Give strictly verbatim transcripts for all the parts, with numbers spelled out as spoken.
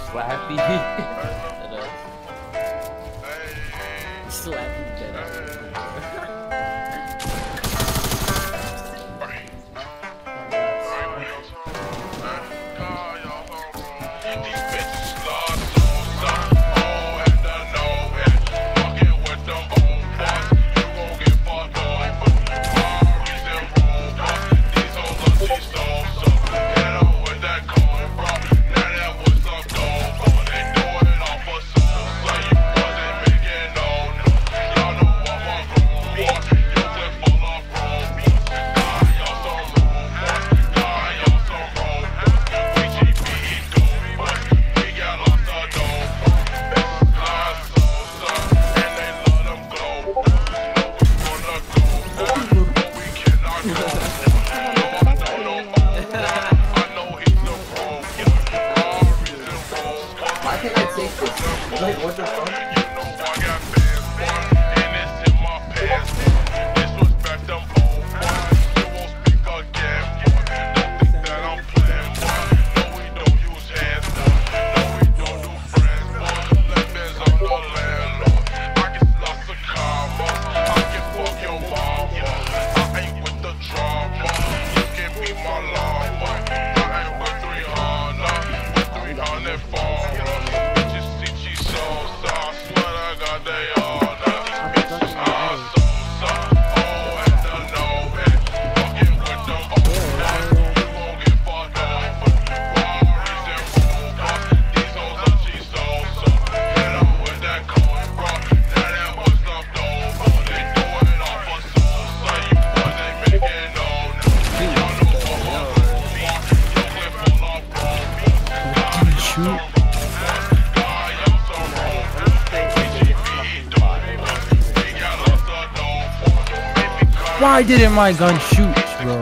Slappy. Slappy Jedi. Why can't I take this? Like, what the fuck? Why didn't my gun shoot, bro?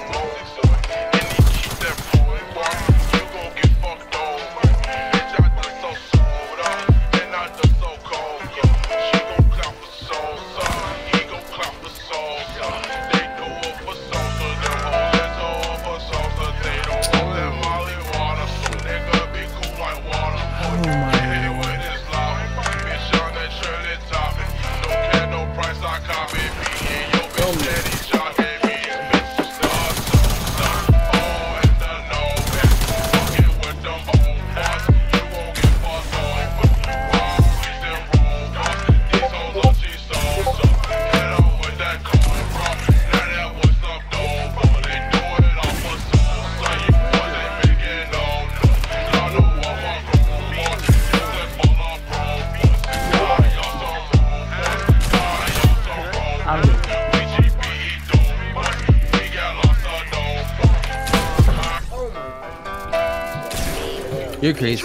You're crazy.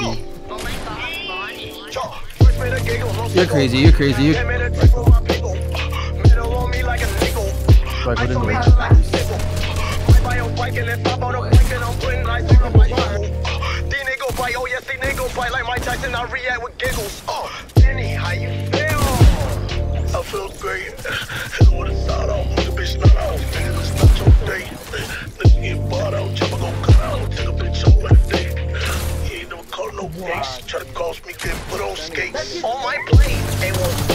You're crazy. You're crazy. You're like, what in the way? I feel great. What a thought on the bitch not out. It's not your day. Let's get bought out. Chopper gon' cut out. Take a bitch over the day. He ain't never called no face. Try to cost me, get put on skates. On my plate, ain't one